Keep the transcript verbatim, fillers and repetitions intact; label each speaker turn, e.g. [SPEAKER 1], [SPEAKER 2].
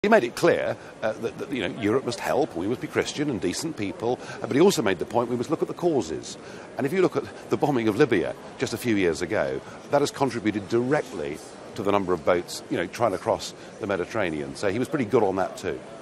[SPEAKER 1] He made it clear uh, that, that you know, Europe must help, we must be Christian and decent people, uh, but he also made the point we must look at the causes. And if you look at the bombing of Libya just a few years ago, that has contributed directly to the number of boats, you know, trying to cross the Mediterranean. So he was pretty good on that too.